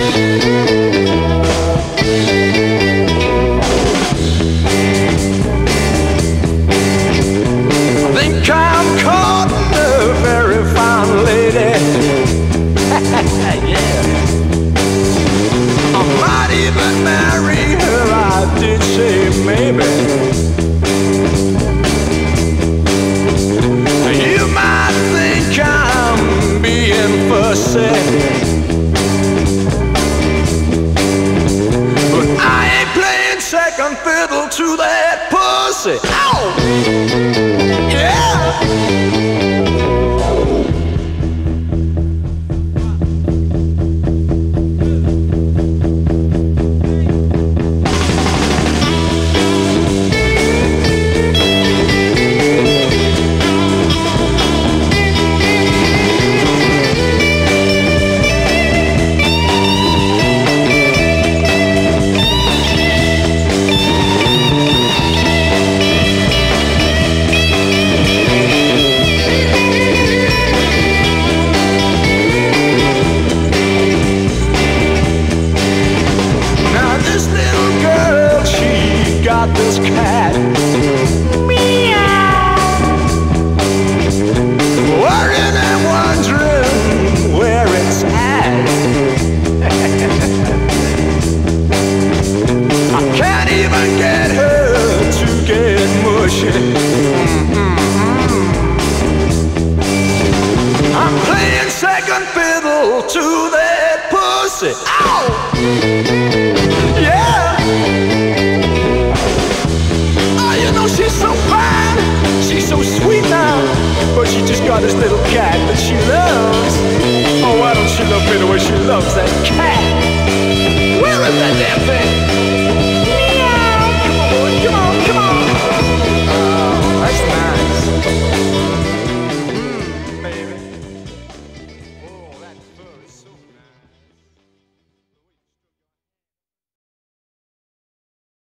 think I'm caught in a very fine lady. Yeah. I might even marry her, I did say maybe. You might think I'm being fussy, but I ain't playing second fiddle to that pussy. Ow! Yeah! This cat, meow, worrying and wondering where it's at. I can't even get her to get mushy. I'm playing second fiddle to that pussy. Ow! Yeah! She's so fine, she's so sweet now, but she just got this little cat that she loves. Oh, why don't she love me the way she loves that